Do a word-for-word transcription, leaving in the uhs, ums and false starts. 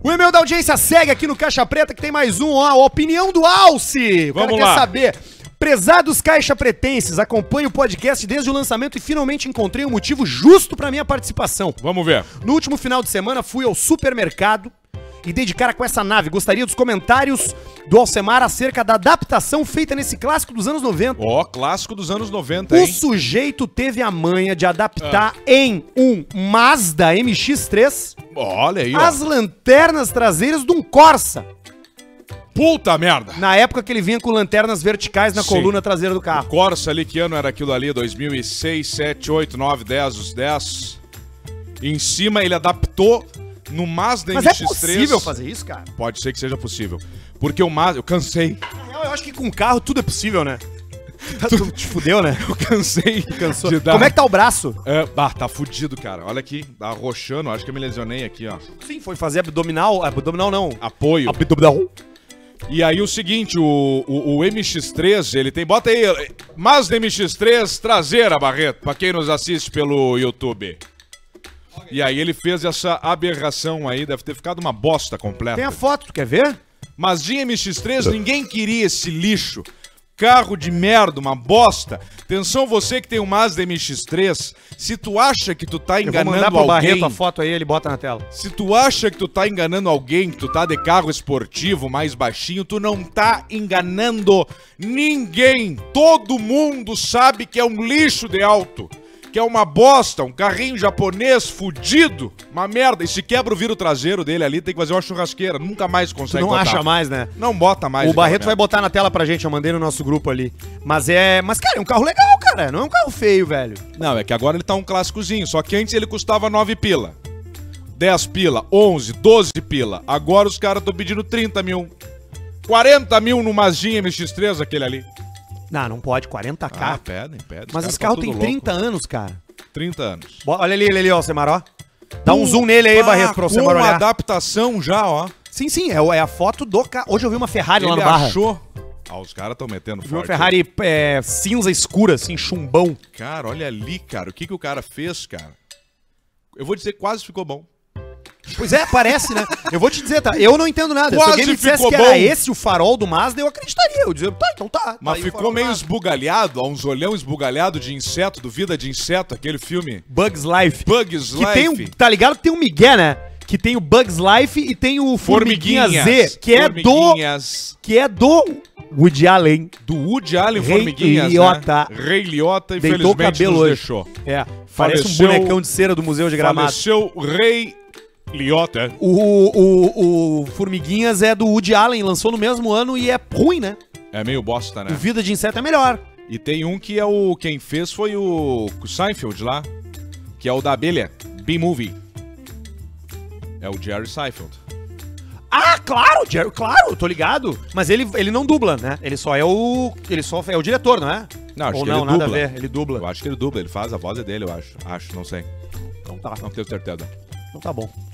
O e-mail da audiência segue aqui no Caixa Preta, que tem mais um, ó, a opinião do Alce. O Vamos cara lá. quer saber. Prezados Caixa Pretenses, acompanho o podcast desde o lançamento e finalmente encontrei um motivo justo pra minha participação. Vamos ver. No último final de semana fui ao supermercado e dei de cara com essa nave. Gostaria dos comentários do Alcemar acerca da adaptação feita nesse clássico dos anos noventa. Ó, clássico dos anos noventa, O hein? sujeito teve a manha de adaptar em um Mazda M X três Olha aí, ó. as lanternas traseiras de um Corsa. Puta merda. Na época que ele vinha com lanternas verticais na Sim. coluna traseira do carro. Corsa ali, que ano era aquilo ali? dois mil e seis, sete, oito, nove, dez, os dez. Em cima ele adaptou no Mazda Mas é M X três. possível fazer isso, cara? Pode ser que seja possível. Porque o Mazda... Eu cansei. Na real, eu acho que com carro tudo é possível, né? Tu te fudeu, né? Eu cansei Cansou. de dar... Como é que tá o braço? É, ah, tá fudido, cara. Olha aqui, tá arrochando. Acho que eu me lesionei aqui, ó. Sim, foi fazer abdominal. Abdominal não. Apoio. Abdominal. E aí o seguinte, o, o, o M X três, ele tem... Bota aí, Mazda M X três traseira, Barreto, pra quem nos assiste pelo YouTube. E aí ele fez essa aberração aí, deve ter ficado uma bosta completa. Tem a foto, tu quer ver? Mas de M X três, ninguém queria esse lixo. Carro de merda, uma bosta. Atenção você que tem um Mazda M X três, se tu acha que tu tá Eu vou enganando mandar pro alguém... Barreto a foto aí, ele bota na tela. Se tu acha que tu tá enganando alguém, que tu tá de carro esportivo mais baixinho, tu não tá enganando ninguém. Todo mundo sabe que é um lixo de alto. Que é uma bosta, um carrinho japonês fudido, uma merda. E se quebra o vidro traseiro dele ali, tem que fazer uma churrasqueira. Nunca mais Tu consegue não botar. acha mais, né? Não bota mais. O Barreto vai aquela botar na tela pra gente, eu mandei no nosso grupo ali. Mas é... Mas, cara, é um carro legal, cara. Não é um carro feio, velho. merda. Não, é que agora ele tá um clássicozinho. Só que antes ele custava nove pila. dez pila, onze, doze pila. Agora os caras estão pedindo trinta mil. quarenta mil no Mazdinha M X três, aquele ali. Não, não pode, quarenta K. Ah, pedem, pedem. Mas Os esse caras carro tão tem tudo trinta louco. anos, cara. trinta anos. Bo- Olha ali, ele ali, ó, Alcemar, ó. Dá um zoom nele aí, Barreto, pra você Com olhar. adaptação já, ó. Sim, sim, é, o- é a foto do carro. Hoje eu vi uma Ferrari lá Ele no Barra. achou... Ah, os caras estão metendo Vi uma forte. Ferrari é, cinza escura, assim, chumbão. Cara, olha ali, cara. O que, que o cara fez, cara? Eu vou dizer que quase ficou bom. Pois é, parece, né? Eu vou te dizer, tá? Eu não entendo nada. Se Quase alguém me dissesse ficou que bom. era esse o farol do Mazda, eu acreditaria. Eu dizia, tá, então tá. tá Mas aí o ficou farol do meio Mazda. esbugalhado, ó, uns olhão esbugalhado de inseto, do Vida de Inseto, aquele filme. Bugs Life. Bugs Que Life. tem um, tá ligado que tem um Miguel, né? Que tem o Bugs Life e tem o Formiguinha Z, que é do Formiguinhas. que é do Woody Allen. Do Woody Allen, Rei Formiguinhas, Liotta. né? Rei Liotta, Deitou o infelizmente, cabelo nos hoje. deixou. É, parece Faleceu- um bonecão de cera do Museu de Gramado. Faleceu Rei Liotta. O, o, o Formiguinhas é do Woody Allen, lançou no mesmo ano e é ruim, né? É meio bosta, né? O Vida de Inseto é melhor. E tem um que é o... Quem fez foi o Seinfeld lá, que é o da abelha, B-Movie. É o Jerry Seinfeld. Ah, claro, Jerry, claro, tô ligado. Mas ele, ele não dubla, né? Ele só é o. Ele só é o diretor, não é? Não, acho Ou que não, ele nada dubla. a ver, ele dubla. Eu acho que ele dubla, ele faz a voz é dele, eu acho. Acho, não sei. Então tá, Não tenho certeza. então tá bom.